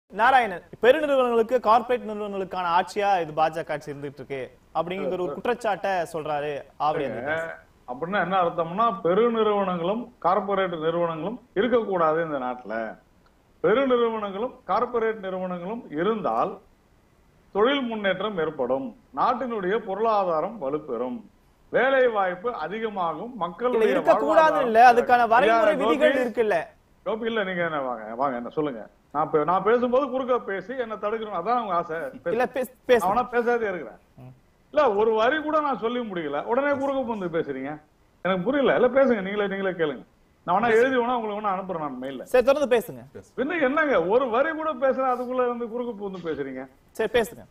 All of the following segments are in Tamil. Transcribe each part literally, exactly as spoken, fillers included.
நாராயணன், பெருநிறுவனங்களுக்கு கார்ப்பரேட் நிறுவனங்களுக்கான ஆட்சியா இது பாஜக ஆட்சி இருந்துட்டு இருக்கு அப்படிங்கிற ஒரு குற்றச்சாட்டை சொல்றாரு. அப்படின்னா என்ன அர்த்தம்னா, பெருநிறுவனங்களும் கார்ப்பரேட் நிறுவனங்களும் இருக்கக்கூடாது இந்த நாட்டுல. பெருநிறுவனங்களும் கார்ப்பரேட் நிறுவனங்களும் இருந்தால் தொழில் முன்னேற்றம் ஏற்படும், நாட்டினுடைய பொருளாதாரம் வலுப்பெறும், வேலை வாய்ப்பு அதிகமாகும், மக்களுடைய இருக்கக்கூடாது இல்ல, அதுக்கான வரைமுறை விதிகள் இருக்குல்ல. கோபி இல்ல, நீங்க என்ன வாங்க வாங்க என்ன சொல்லுங்க. நான் நான் பேசும்போது குறுக்க பேசி என்ன தடுக்கணும், அதான் அவங்க ஆசை. அவனா பேசாதே இருக்கிறேன். இல்ல ஒரு வரி கூட நான் சொல்லி முடியல, உடனே குறுக்க வந்து பேசுறீங்க, எனக்கு புரியல. இல்ல பேசுங்க, நீங்களே நீங்களே கேளுங்க. நான் வேணா எழுதி வேணா உங்களுக்கு வேணா அனுப்புறேன் நான் மெயில்ல. சரி தொடர்ந்து பேசுங்க. பின்ன என்னங்க ஒரு வரி கூட பேசுறேன், அதுக்குள்ள வந்து குறுக்க வந்து பேசுறீங்க. சரி பேசுங்க.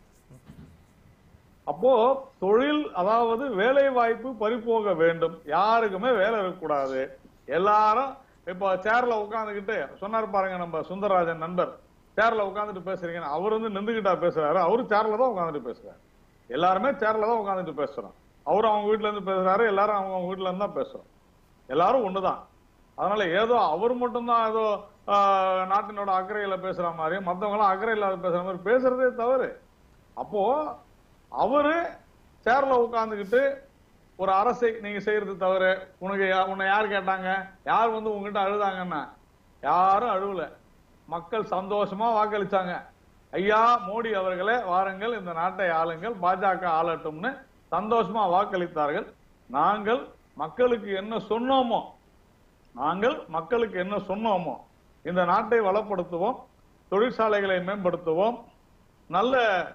அப்போ தொழில், அதாவது வேலை வாய்ப்பு பறிபோக வேண்டும், யாருக்குமே வேலை இருக்கக்கூடாது. எல்லாரும் இப்ப சேர்ல உட்காந்துக்கிட்டு சொன்னாரு பாருங்க நம்ம சுந்தரராஜன் நண்பர், சேர்ல உட்காந்துட்டு பேசுறீங்க. அவர் வந்து நின்றுகிட்டா பேசுறாரு, அவரு சேர்ல தான் உட்காந்துட்டு பேசுறாரு. எல்லாருமே சேர்ல தான் உட்காந்துட்டு பேசுறோம். அவரும் அவங்க வீட்டுல இருந்து பேசுறாரு, எல்லாரும் அவங்க அவங்க வீட்டுல இருந்து தான் பேசுறோம். எல்லாரும் ஒண்ணுதான். அதனால ஏதோ அவர் மட்டும்தான் ஏதோ நாட்டினோட அக்கறையில பேசுற மாதிரி, மத்தவங்க எல்லாம் அக்கறை இல்லாத பேசுற மாதிரி பேசுறதே தவறு. அப்போ அவரு சேர்ல உட்காந்துக்கிட்டு ஒரு அரசை நீங்க செய்யறது தவறு. உனக்கு உன்னை யார் கேட்டாங்க, யார் வந்து உங்ககிட்ட அழுதாங்கன்னா? யாரும் அழுவல, மக்கள் சந்தோஷமா வாக்களிச்சாங்க. ஐயா மோடி அவர்களே வாருங்கள், இந்த நாட்டை ஆளுங்கள், பாஜக ஆளட்டும்னு சந்தோஷமா வாக்களித்தார்கள். நாங்கள் மக்களுக்கு என்ன சொன்னோமோ நாங்கள் மக்களுக்கு என்ன சொன்னோமோ இந்த நாட்டை வளப்படுத்துவோம், தொழிற்சாலைகளை மேம்படுத்துவோம், நல்ல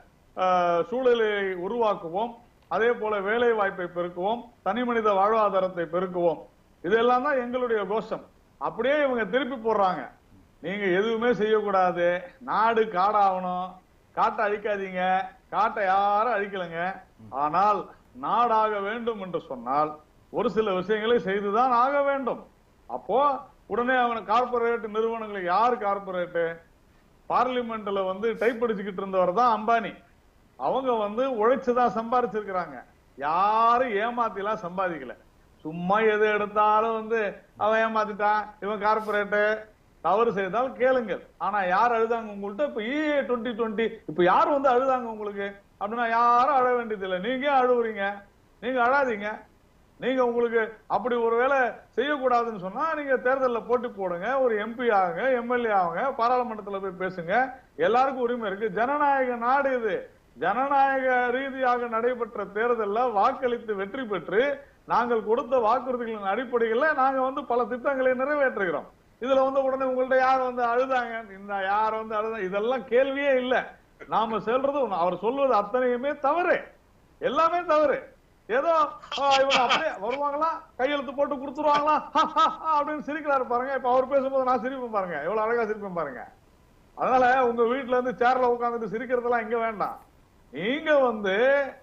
சூழலை உருவாக்குவோம், அதே போல வேலை வாய்ப்பை பெருக்குவோம், தனி மனித வாழ்வாதாரத்தை பெருக்குவோம். இதெல்லாம் தான் எங்களுடைய கோஷம். அப்படியே இவங்க திருப்பி போடுறாங்க, நீங்க எதுவுமே செய்யக்கூடாது, நாடு காடாகணும், காட்டை அழிக்காதீங்க. காட்டை யாரும் அழிக்கலைங்க, ஆனால் நாடாக வேண்டும் என்று சொன்னால் ஒரு சில விஷயங்களை செய்துதான் ஆக வேண்டும். அப்போ உடனே அவங்க கார்பரேட் நிறுவனங்களுக்கு, யார் கார்பரேட்? பார்லிமெண்ட்ல வந்து டைப் அடிச்சுக்கிட்டு இருந்தவர் தான் அம்பானி. அவங்க வந்து உழைச்சுதான் சம்பாதிச்சிருக்கிறாங்க, யாரும் ஏமாத்திலாம் சம்பாதிக்கல. சும்மா எது எடுத்தாலும் வந்து அவன் ஏமாத்திட்டான், இவன் கார்பரேட். தவறு செய்தால் கேளுங்கள். ஆனா யார் அழுதாங்க உங்கள்கிட்ட? இப்ப இ டுவெண்ட்டி டுவெண்ட்டி இப்ப யார் வந்து அழுதாங்க உங்களுக்கு அப்படின்னா யாரும் அழ வேண்டியது இல்லை. நீங்க அழுவுறீங்க, நீங்க அழாதீங்க. நீங்க உங்களுக்கு அப்படி ஒரு வேலை செய்யக்கூடாதுன்னு சொன்னா நீங்க தேர்தலில் போட்டி போடுங்க, ஒரு எம்பி ஆகுங்க, எம்எல்ஏ ஆகுங்க, பாராளுமன்றத்தில் போய் பேசுங்க. எல்லாருக்கும் உரிமை இருக்கு. ஜனநாயக நாடு இது. ஜனநாயக ரீதியாக நடைபெற்ற தேர்தலில் வாக்களித்து வெற்றி பெற்று நாங்கள் கொடுத்த வாக்குறுதிகளின் அடிப்படையில் நாங்க வந்து பல திட்டங்களை நிறைவேற்றுகிறோம். இதுல வந்து உடனே உங்கள்ட்ட யார் வந்து அழுதாங்க, இந்த யார் வந்து அழுதாங்க, இதெல்லாம் கேள்வியே இல்லை. நாம சொல்றது, அவர் சொல்வது அத்தனையுமே தவறு, எல்லாமே தவறு. ஏதோ இவங்க அப்படியே வருவாங்களா, கையெழுத்து போட்டு கொடுத்துருவாங்களா அப்படின்னு சிரிக்கிறாரு பாருங்க. இப்ப அவர் பேசும்போது நான் சிரிப்பேன் பாருங்க, எவ்வளவு அழகா சிரிப்பேன் பாருங்க. அதனால உங்க வீட்டுல இருந்து சேர்ல உட்காந்துட்டு சிரிக்கிறதெல்லாம் இங்க வேண்டாம். நீங்க வந்து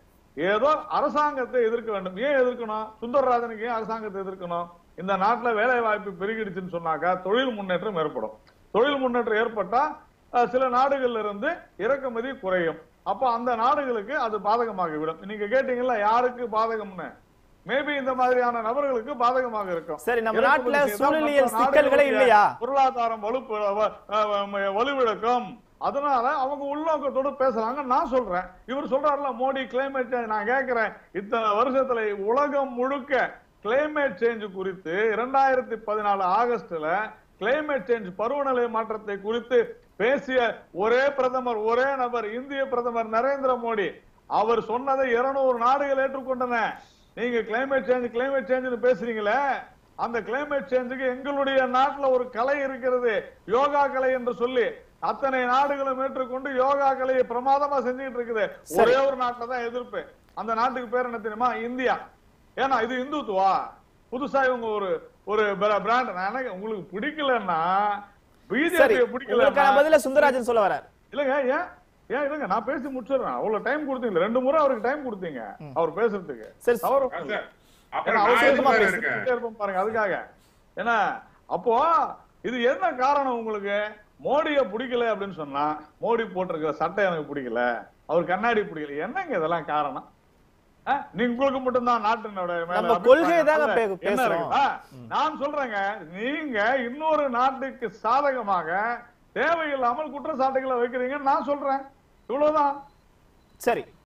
ஏதோ அரசாங்கத்தை எதிர்க்க வேண்டும். ஏன் எதிர்க்கணும்? சுந்தரராஜனுக்கு ஏன் அரசாங்கத்தை எதிர்க்கணும்? இந்த நாட்டுல வேலை வாய்ப்பு பெருகிடுச்சுன்னு சொன்னாக்கா தொழில் முன்னேற்றம் ஏற்படும். தொழில் முன்னேற்றம் ஏற்பட்டா சில நாடுகள்ல இருந்து இறக்குமதி குறையும். அப்ப அந்த நாடுகளுக்கு அது பாதகமாகிவிடும். நீங்க கேட்டீங்கல்ல யாருக்கு பாதகம்னு, மேபி இந்த மாதிரியான நபர்களுக்கு பாதகமாக இருக்கும். சரி, நம்ம நாட்டுல சூழலியல் சிக்கல்களே இல்லையா? பொருளாதாரம் வலுப்பு வலுவிழக்கும். அதனால அவங்க உள்நோக்கத்தோடு பேசுறாங்க. நான் சொல்றேன், இவர் சொல்றாருல மோடி கிளைமேட் சேஞ்ச். நான் கேட்கிறேன், இத்தனை வருஷத்துல உலகம் முழுக்க கிளைமேட் சேஞ்ச் குறித்து இரண்டாயிரத்தி பதினாலு ஆகஸ்ட்ல கிளைமேட் சேஞ்ச் பருவநிலை மாற்றத்தை குறித்து பேசிய ஒரே பிரதமர், ஒரே நபர் இந்திய பிரதமர் நரேந்திர மோடி. அவர் சொன்னதை இருநூறு நாடுகள் ஏற்றுக்கொண்டன. நீங்க கிளைமேட் சேஞ்ச் கிளைமேட் சேஞ்ச் பேசுறீங்களே, அந்த கிளைமேட் சேஞ்சுக்கு எங்களுடைய நாட்டுல ஒரு கலை இருக்கிறது, யோகா கலை என்று சொல்லி அத்தனை நாடுகளும் ஏற்றுக்கொண்டு யோகா கலையை பிரமாதமா செஞ்சுட்டு இருக்குது. ஒரே ஒரு நாட்டுல தான் எதிர்ப்பு. அந்த நாட்டுக்கு பேர் என்ன தெரியுமா? இந்தியா. ஏன்னா இது இந்துத்துவா. புதுசா இவங்க ஒரு ஒரு பிராண்ட். உங்களுக்கு பிடிக்கலன்னா பிஜேபி பிடிக்கல. பதில சுந்தரராஜன் சொல்ல வரார். இல்லங்க, ஏன் ஏன் இல்லங்க, நான் பேசி முடிச்சிடுறேன். அவ்வளவு டைம் கொடுத்தீங்க, ரெண்டு முறை அவருக்கு டைம் கொடுத்தீங்க அவர் பேசுறதுக்கு. பாருங்க அதுக்காக. ஏன்னா அப்போ இது என்ன காரணம் உங்களுக்கு? மோடிய பிடிக்கல அப்படின்னு சொன்னா, மோடி போட்டிருக்கிற சட்டை எனக்கு பிடிக்கல, அவர் கண்ணாடி பிடிக்கல, என்னங்க இதெல்லாம் காரணம்? நீங்க உங்களுக்கு மட்டும்தான் நாட்டினோட மேல கொள்கையை தான் நான் சொல்றேங்க. நீங்க இன்னொரு நாட்டுக்கு சாதகமாக தேவையில்லாமல் குற்றச்சாட்டுகளை வைக்கிறீங்கன்னு நான் சொல்றேன். இவ்வளவுதான். சரி.